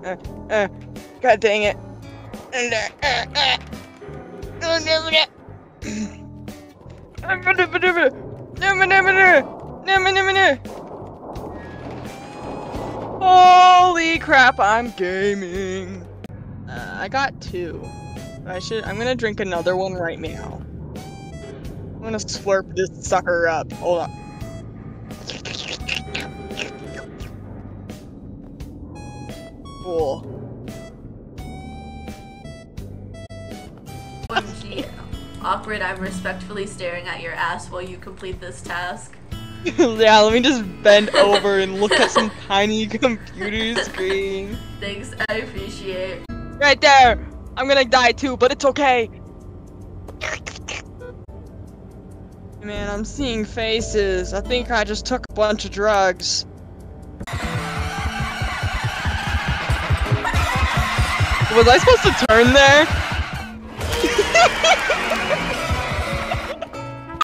God dang it. Holy crap, I'm gaming. I got 2. I'm gonna drink another one right now. I'm gonna slurp this sucker up. Hold on. Cool. OMG. Awkward, I'm respectfully staring at your ass while you complete this task. Yeah, let me just bend over and look at some tiny computer screen. Thanks, I appreciate. Right there! I'm gonna die too, but it's okay! Man, I'm seeing faces. I think I just took a bunch of drugs. Was I supposed to turn there?